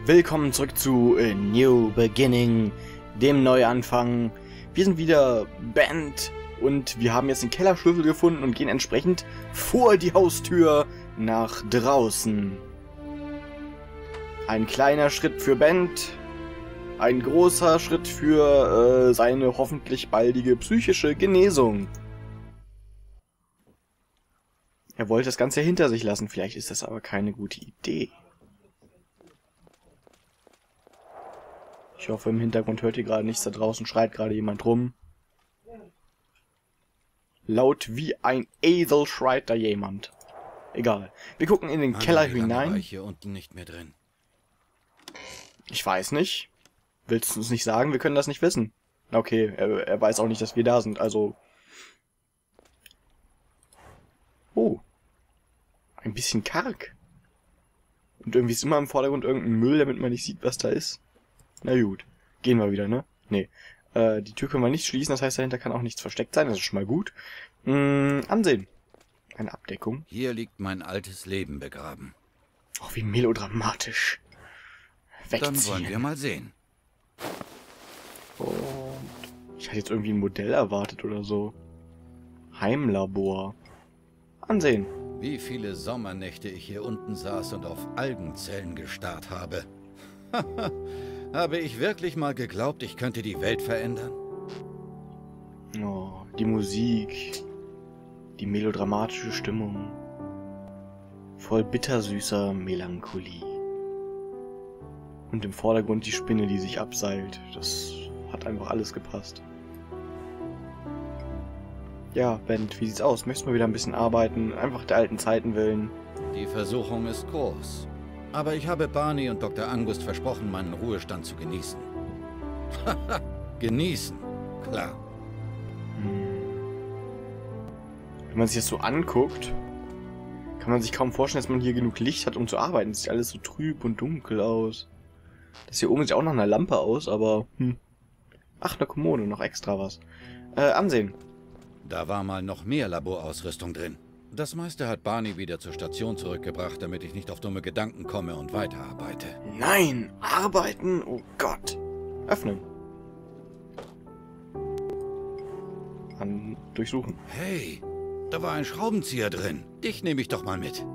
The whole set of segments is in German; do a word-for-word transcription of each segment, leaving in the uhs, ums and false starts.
Willkommen zurück zu A New Beginning, dem Neuanfang. Wir sind wieder Band und wir haben jetzt den Kellerschlüssel gefunden und gehen entsprechend vor die Haustür nach draußen. Ein kleiner Schritt für Band, ein großer Schritt für äh, seine hoffentlich baldige psychische Genesung. Er wollte das Ganze hinter sich lassen, vielleicht ist das aber keine gute Idee. Ich hoffe, im Hintergrund hört ihr gerade nichts, da draußen schreit gerade jemand rum. Laut wie ein Esel schreit da jemand. Egal. Wir gucken in den Keller hinein. War ich hier unten nicht mehr drin? Ich weiß nicht. Willst du uns nicht sagen? Wir können das nicht wissen. Okay, er, er weiß auch nicht, dass wir da sind, also... Oh. Ein bisschen karg. Und irgendwie ist immer im Vordergrund irgendein Müll, damit man nicht sieht, was da ist. Na gut. Gehen wir wieder, ne? Nee. Äh, die Tür können wir nicht schließen, das heißt, dahinter kann auch nichts versteckt sein, das ist schon mal gut. Mm, ansehen. Eine Abdeckung. Hier liegt mein altes Leben begraben. Oh, wie melodramatisch. Wegziehen. Dann wollen wir mal sehen. Und ich hatte jetzt irgendwie ein Modell erwartet oder so. Heimlabor. Ansehen. Wie viele Sommernächte ich hier unten saß und auf Algenzellen gestarrt habe. Habe ich wirklich mal geglaubt, ich könnte die Welt verändern? Oh, die Musik. Die melodramatische Stimmung. Voll bittersüßer Melancholie. Und im Vordergrund die Spinne, die sich abseilt. Das hat einfach alles gepasst. Ja, Bent, wie sieht's aus? Möchtest du mal wieder ein bisschen arbeiten? Einfach der alten Zeiten willen. Die Versuchung ist groß. Aber ich habe Barney und Doktor Angust versprochen, meinen Ruhestand zu genießen. Haha, genießen, klar. Hm. Wenn man sich das so anguckt, kann man sich kaum vorstellen, dass man hier genug Licht hat, um zu arbeiten. Es sieht alles so trüb und dunkel aus. Das hier oben sieht auch nach einer Lampe aus, aber... Hm. Ach, eine Kommode, noch extra was. Äh, ansehen. Da war mal noch mehr Laborausrüstung drin. Das meiste hat Barney wieder zur Station zurückgebracht, damit ich nicht auf dumme Gedanken komme und weiterarbeite. Nein! Arbeiten? Oh Gott! Öffnen. An durchsuchen. Hey, da war ein Schraubenzieher drin. Dich nehme ich doch mal mit.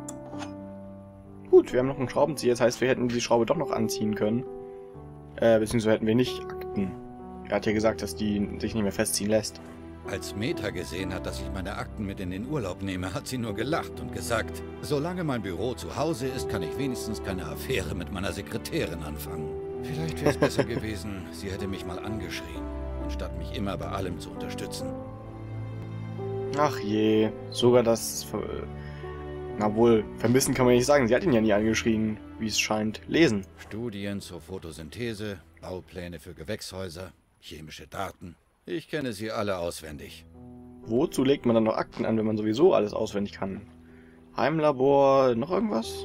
Gut, wir haben noch einen Schraubenzieher. Das heißt, wir hätten die Schraube doch noch anziehen können. Äh, beziehungsweise hätten wir nicht Akten. Er hat ja gesagt, dass die sich nicht mehr festziehen lässt. Als Meta gesehen hat, dass ich meine Akten mit in den Urlaub nehme, hat sie nur gelacht und gesagt, solange mein Büro zu Hause ist, kann ich wenigstens keine Affäre mit meiner Sekretärin anfangen. Vielleicht wäre es besser gewesen, sie hätte mich mal angeschrien, anstatt mich immer bei allem zu unterstützen. Ach je, sogar das... Ver Na wohl, vermissen kann man nicht sagen. Sie hat ihn ja nie angeschrien, wie es scheint. Lesen. Studien zur Photosynthese, Baupläne für Gewächshäuser, chemische Daten. Ich kenne sie alle auswendig. Wozu legt man dann noch Akten an, wenn man sowieso alles auswendig kann? Heimlabor, noch irgendwas?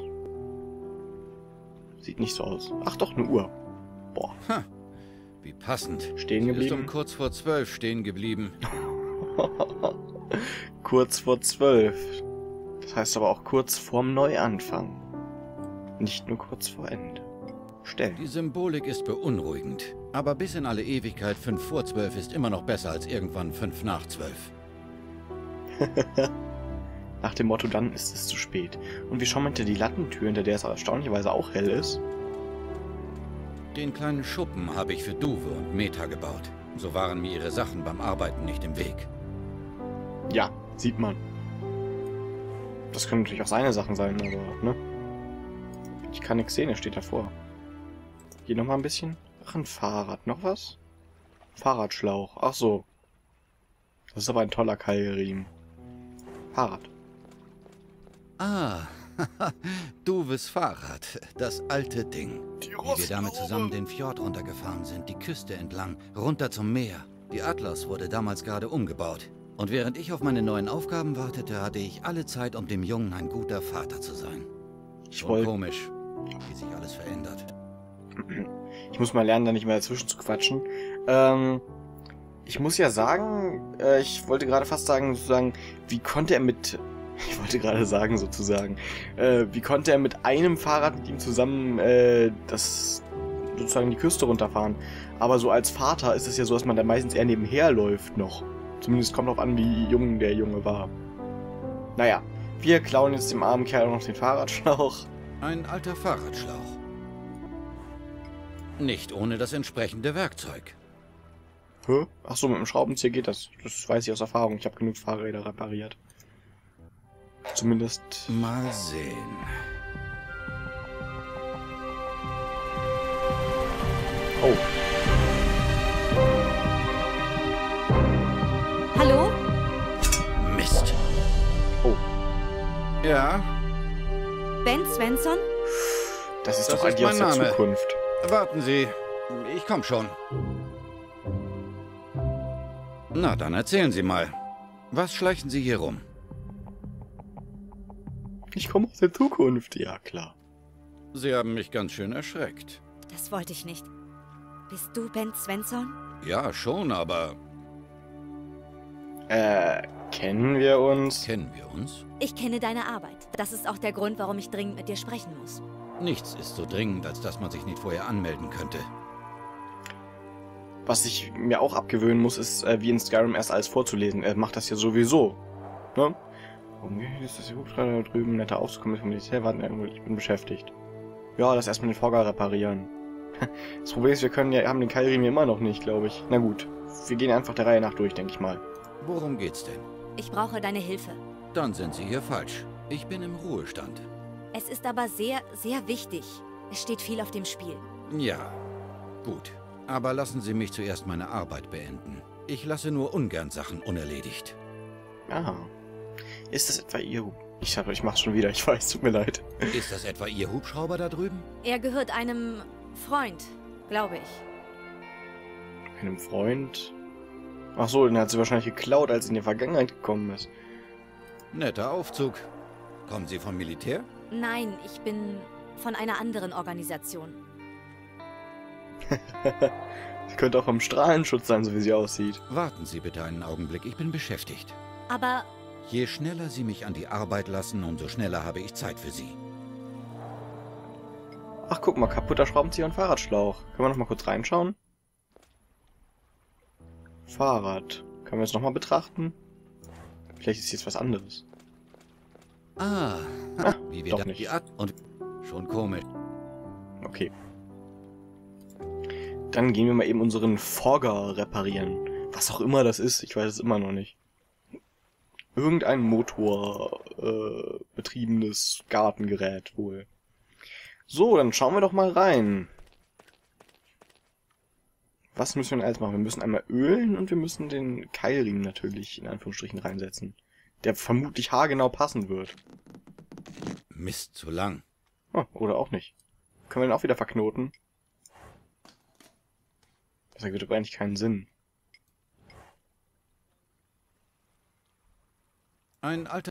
Sieht nicht so aus. Ach doch, eine Uhr. Boah. Ha, wie passend. Stehen Sie geblieben? ist um kurz vor zwölf stehen geblieben. Kurz vor zwölf. Das heißt aber auch kurz vorm Neuanfang. Nicht nur kurz vor Ende. Stellen. Die Symbolik ist beunruhigend. Aber bis in alle Ewigkeit fünf vor zwölf ist immer noch besser als irgendwann fünf nach zwölf. Nach dem Motto, dann ist es zu spät. Und wir schauen mal hinter die Lattentür, hinter der es erstaunlicherweise auch hell ist. Den kleinen Schuppen habe ich für Duwe und Meta gebaut. So waren mir ihre Sachen beim Arbeiten nicht im Weg. Ja, sieht man. Das können natürlich auch seine Sachen sein, aber, ne? Ich kann nichts sehen, er steht davor. Hier nochmal ein bisschen. Ach, ein Fahrrad. Noch was? Fahrradschlauch. Ach so. Das ist aber ein toller Keilriemen. Fahrrad. Ah, Duves Fahrrad. Das alte Ding. Die Wie wir damit zusammen den Fjord runtergefahren sind, die Küste entlang, runter zum Meer. Die Atlas wurde damals gerade umgebaut. Und während ich auf meine neuen Aufgaben wartete, hatte ich alle Zeit, um dem Jungen ein guter Vater zu sein. Ich Und wollte... komisch, wie sich alles verändert. Ich muss mal lernen, da nicht mehr dazwischen zu quatschen. Ähm, ich muss ja sagen, äh, ich wollte gerade fast sagen, sozusagen, wie konnte er mit Ich wollte gerade sagen, sozusagen. Äh, wie konnte er mit einem Fahrrad mit ihm zusammen äh, das sozusagen die Küste runterfahren? Aber so als Vater ist es ja so, dass man da meistens eher nebenher läuft noch. Zumindest kommt drauf an, wie jung der Junge war. Naja, wir klauen jetzt dem armen Kerl noch den Fahrradschlauch. Ein alter Fahrradschlauch. Nicht ohne das entsprechende Werkzeug. Hä? Achso, mit dem Schraubenzieher geht das. Das weiß ich aus Erfahrung. Ich habe genug Fahrräder repariert. Zumindest... Mal sehen. Oh. Hallo? Mist. Oh. Ja, Ben Svensson? Das ist Das doch ist eigentlich aus mein der Name. Zukunft. warten Sie. Ich komm schon. Na, dann erzählen Sie mal. Was schleichen Sie hier rum? Ich komme aus der Zukunft. Ja, klar. Sie haben mich ganz schön erschreckt. Das wollte ich nicht. Bist du Ben Svensson? Ja, schon, aber Äh, kennen wir uns? kennen wir uns? Ich kenne deine Arbeit. Das ist auch der Grund, warum ich dringend mit dir sprechen muss. Nichts ist so dringend, als dass man sich nicht vorher anmelden könnte. Was ich mir auch abgewöhnen muss, ist, äh, wie in Skyrim erst alles vorzulesen. Er macht das ja sowieso. Ne? Okay, ist das hier Hubschrauber da drüben? Netter Aufzukommen vom Militär. Warten, ich bin beschäftigt. Ja, lass erstmal den Vorgar reparieren. Das Problem ist, wir können ja, haben den Keilriemen immer noch nicht, glaube ich. Na gut, wir gehen einfach der Reihe nach durch, denke ich mal. Worum geht's denn? Ich brauche deine Hilfe. Dann sind Sie hier falsch. Ich bin im Ruhestand. Es ist aber sehr, sehr wichtig. Es steht viel auf dem Spiel. Ja, gut. Aber lassen Sie mich zuerst meine Arbeit beenden. Ich lasse nur ungern Sachen unerledigt. Ah. Ist das etwa Ihr... Ich, hab, ich mach's schon wieder, ich weiß, tut mir leid. Ist das etwa Ihr Hubschrauber da drüben? Er gehört einem Freund, glaube ich. Einem Freund? Ach so, den hat sie wahrscheinlich geklaut, als sie in die Vergangenheit gekommen ist. Netter Aufzug. Kommen Sie vom Militär? Nein, ich bin von einer anderen Organisation. Sie könnte auch vom Strahlenschutz sein, so wie sie aussieht. Warten Sie bitte einen Augenblick, ich bin beschäftigt. Aber Je schneller Sie mich an die Arbeit lassen, umso schneller habe ich Zeit für Sie. Ach, guck mal, kaputter Schraubenzieher und Fahrradschlauch. Können wir noch mal kurz reinschauen? Fahrrad. Können wir es noch mal betrachten? Vielleicht ist jetzt was anderes. Ah, Ah, wie wir doch da nicht. die At und schon komisch. Okay. Dann gehen wir mal eben unseren Fogger reparieren. Was auch immer das ist, ich weiß es immer noch nicht. Irgendein Motor äh, betriebenes Gartengerät wohl. So, dann schauen wir doch mal rein. Was müssen wir denn alles machen? Wir müssen einmal ölen und wir müssen den Keilriemen natürlich in Anführungsstrichen reinsetzen. Der vermutlich haargenau passen wird. Mist, zu lang. Oh, oder auch nicht. Können wir den auch wieder verknoten? Das ergibt aber eigentlich keinen Sinn. Ein alter...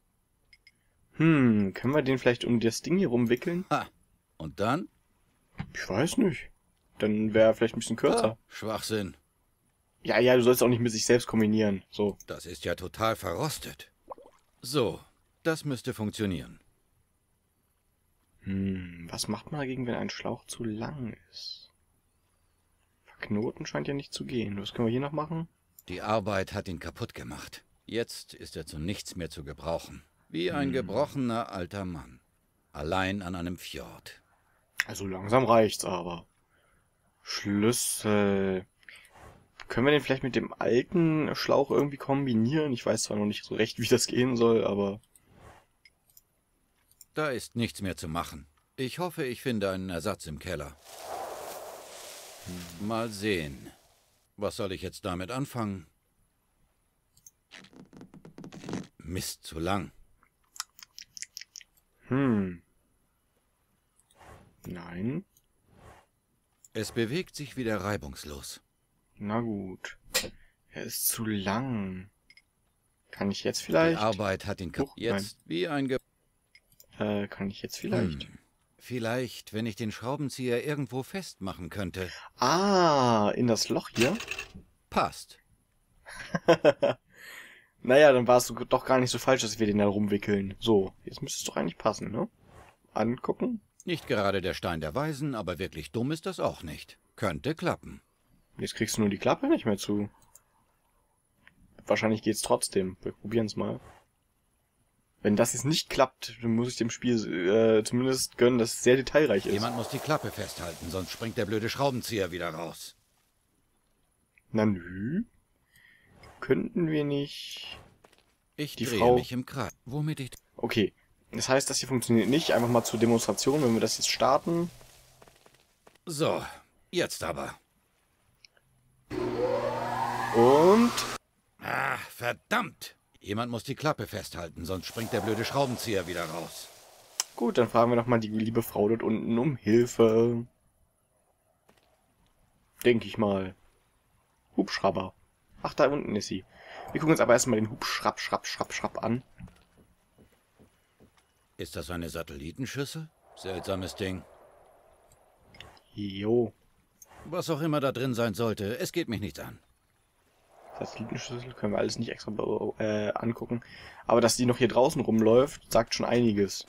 Hm, können wir den vielleicht um das Ding hier rumwickeln? Ha, und dann? Ich weiß nicht. Dann wäre er vielleicht ein bisschen kürzer. Ah, Schwachsinn. Ja, ja, du sollst auch nicht mit sich selbst kombinieren. So. Das ist ja total verrostet. So, das müsste funktionieren. Hm, was macht man dagegen, wenn ein Schlauch zu lang ist? Verknoten scheint ja nicht zu gehen. Was können wir hier noch machen? Die Arbeit hat ihn kaputt gemacht. Jetzt ist er zu nichts mehr zu gebrauchen. Wie ein gebrochener alter Mann. Allein an einem Fjord. Also langsam reicht's aber. Schlüssel. Können wir den vielleicht mit dem alten Schlauch irgendwie kombinieren? Ich weiß zwar noch nicht so recht, wie das gehen soll, aber... Da ist nichts mehr zu machen. Ich hoffe, ich finde einen Ersatz im Keller. Mal sehen. Was soll ich jetzt damit anfangen? Mist, zu lang. Hm. Nein. Es bewegt sich wieder reibungslos. Na gut. Er ist zu lang. Kann ich jetzt Die vielleicht? Arbeit hat ihn kaputt. Huch, nein. Jetzt wie ein Ge Äh, kann ich jetzt vielleicht? Hm. Vielleicht, wenn ich den Schraubenzieher irgendwo festmachen könnte. Ah, in das Loch hier? Passt. Naja, dann war es doch gar nicht so falsch, dass wir den da rumwickeln. So, jetzt müsste es doch eigentlich passen, ne? Angucken. Nicht gerade der Stein der Weisen, aber wirklich dumm ist das auch nicht. Könnte klappen. Jetzt kriegst du nur die Klappe nicht mehr zu. Wahrscheinlich geht's trotzdem. Wir probieren es mal. Wenn das jetzt nicht klappt, dann muss ich dem Spiel äh, zumindest gönnen, dass es sehr detailreich ist. Jemand muss die Klappe festhalten, sonst springt der blöde Schraubenzieher wieder raus. Na nü. Könnten wir nicht... Ich die drehe Frau... mich im Kreis. Womit ich... Okay. Das heißt, das hier funktioniert nicht. Einfach mal zur Demonstration, wenn wir das jetzt starten. So, jetzt aber. Und... Ah, verdammt! Jemand muss die Klappe festhalten, sonst springt der blöde Schraubenzieher wieder raus. Gut, dann fragen wir doch mal die liebe Frau dort unten um Hilfe. Denke ich mal. Hubschrauber. Ach, da unten ist sie. Wir gucken uns aber erstmal den Hubschrapp, Schrapp, Schrapp, Schrapp an. Ist das eine Satellitenschüssel? Seltsames Ding. Jo. Was auch immer da drin sein sollte, es geht mich nichts an. Satellitenschüssel können wir alles nicht extra äh, angucken. Aber dass die noch hier draußen rumläuft, sagt schon einiges.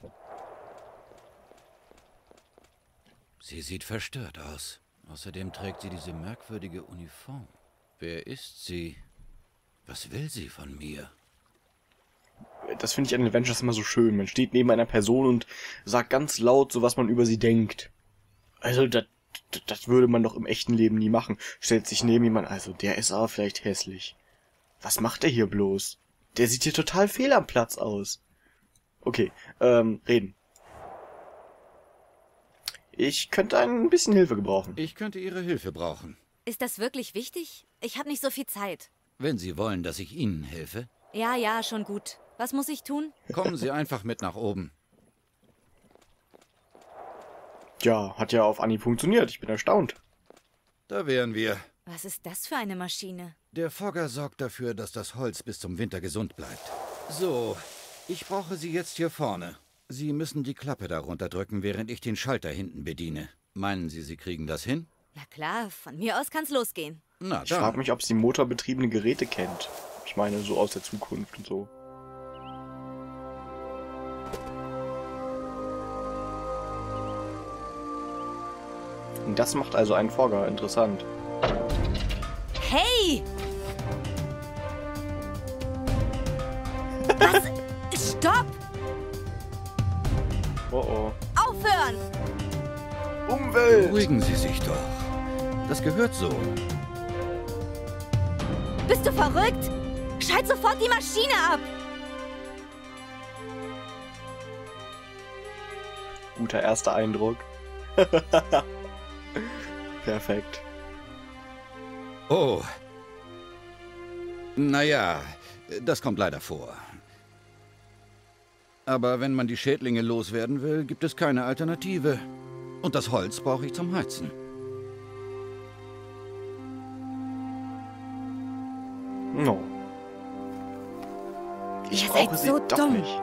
Sie sieht verstört aus. Außerdem trägt sie diese merkwürdige Uniform. Wer ist sie? Was will sie von mir? Das finde ich an Adventures immer so schön. Man steht neben einer Person und sagt ganz laut so, was man über sie denkt. Also, das, das würde man doch im echten Leben nie machen. Stellt sich neben jemand, also, der ist aber vielleicht hässlich. Was macht der hier bloß? Der sieht hier total fehl am Platz aus. Okay, ähm, reden. Ich könnte ein bisschen Hilfe gebrauchen. Ich könnte Ihre Hilfe brauchen. Ist das wirklich wichtig? Ich habe nicht so viel Zeit. Wenn Sie wollen, dass ich Ihnen helfe, Ja, ja, schon gut. Was muss ich tun? kommen Sie einfach mit nach oben. Ja, hat ja auf Anhieb funktioniert. Ich bin erstaunt. Da wären wir. Was ist das für eine Maschine? Der Fogger sorgt dafür, dass das Holz bis zum Winter gesund bleibt. So, ich brauche Sie jetzt hier vorne. Sie müssen die Klappe darunter drücken, während ich den Schalter hinten bediene. Meinen Sie, Sie kriegen das hin? Na klar, von mir aus kann's losgehen. Na Ich dann. frage mich, ob sie motorbetriebene Geräte kennt. Ich meine, so aus der Zukunft und so. Und das macht also einen Fogger interessant. Hey! Was? Stopp! Oh oh. Aufhören! Umwelt! Beruhigen Sie sich doch. Das gehört so. Bist du verrückt? Schalt sofort die Maschine ab! Guter erster Eindruck. Perfekt. Oh. Naja, das kommt leider vor. Aber wenn man die Schädlinge loswerden will, gibt es keine Alternative. Und das Holz brauche ich zum Heizen. No. Ich Ihr brauche seid sie so doch dumm. nicht.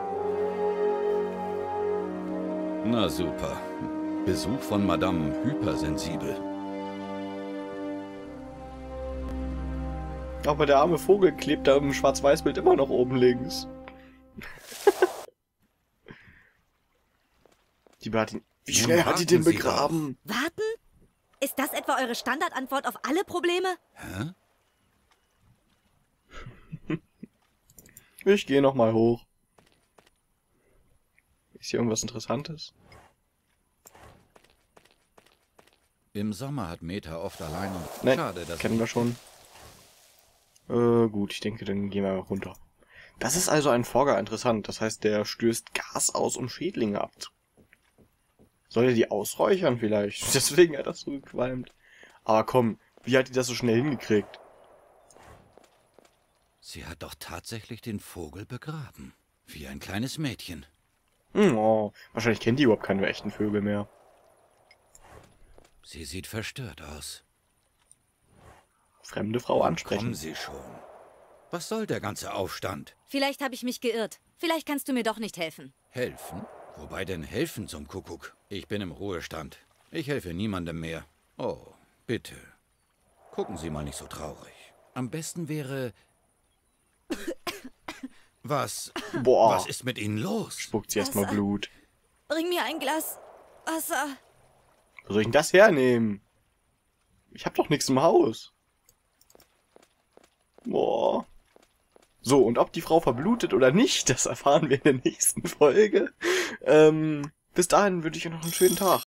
Na super. Besuch von Madame Hypersensibel. Aber der arme Vogel klebt da im Schwarz-Weiß-Bild immer noch oben links. Die hat ihn... Wie Nun schnell hat die warten den Sie begraben? Warten? Ist das etwa eure Standardantwort auf alle Probleme? Hä? Ich gehe noch mal hoch. Ist hier irgendwas Interessantes? Im Sommer hat Meta oft allein und... Nein, Schade, dass kennen wir schon. Äh, gut, ich denke, dann gehen wir runter. Das ist also ein Fogger, interessant. Das heißt, der stößt Gas aus, um Schädlinge abzu... Soll er die ausräuchern vielleicht? Deswegen hat das so gequalmt. Aber komm, wie hat die das so schnell hingekriegt? Sie hat doch tatsächlich den Vogel begraben. Wie ein kleines Mädchen. Hm, oh, wahrscheinlich kennt die überhaupt keine echten Vögel mehr. Sie sieht verstört aus. Fremde Frau ansprechen. Kommen Sie schon. Was soll der ganze Aufstand? Vielleicht habe ich mich geirrt. Vielleicht kannst du mir doch nicht helfen. Helfen? Wobei denn helfen zum Kuckuck? Ich bin im Ruhestand. Ich helfe niemandem mehr. Oh, bitte. Gucken Sie mal nicht so traurig. Am besten wäre... Was? Boah. Was ist mit Ihnen los? Spuckt sie erstmal Wasser. Blut. Bring mir ein Glas Wasser. Wo soll ich denn das hernehmen? Ich hab doch nichts im Haus. Boah. So, und ob die Frau verblutet oder nicht, das erfahren wir in der nächsten Folge. Ähm, bis dahin wünsche ich euch noch einen schönen Tag.